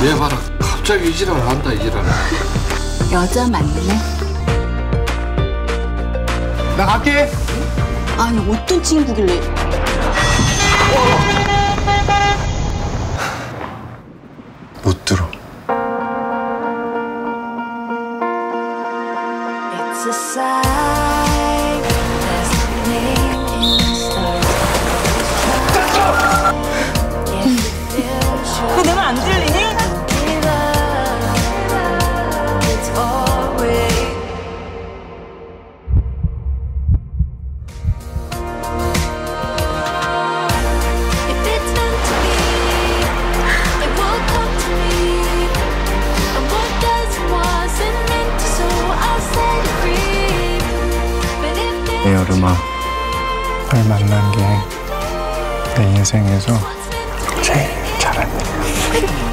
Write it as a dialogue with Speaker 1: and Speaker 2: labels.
Speaker 1: 얘 봐라. 갑자기 이 지랄을 한다, 이 지랄을.
Speaker 2: 여자 맞네?
Speaker 1: 나 갈게.
Speaker 2: 아니, 어떤 친구길래.
Speaker 3: 못 들어.
Speaker 2: 왜 내 말 안 들리니?
Speaker 3: 여름아, 널 만난 게 내 인생에서 제일 잘한 일이야.